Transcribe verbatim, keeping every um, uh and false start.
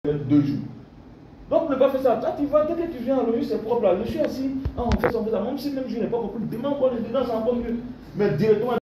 deux jours. Donc, ne pas faire ça. Ah, tu vois, dès que tu viens, le jus c'est propre là. Je suis assis. Ah, on fait ça, on fait ça. Même si même je n'ai pas compris, demain, on va le dedans, c'est encore mieux. Mais directement.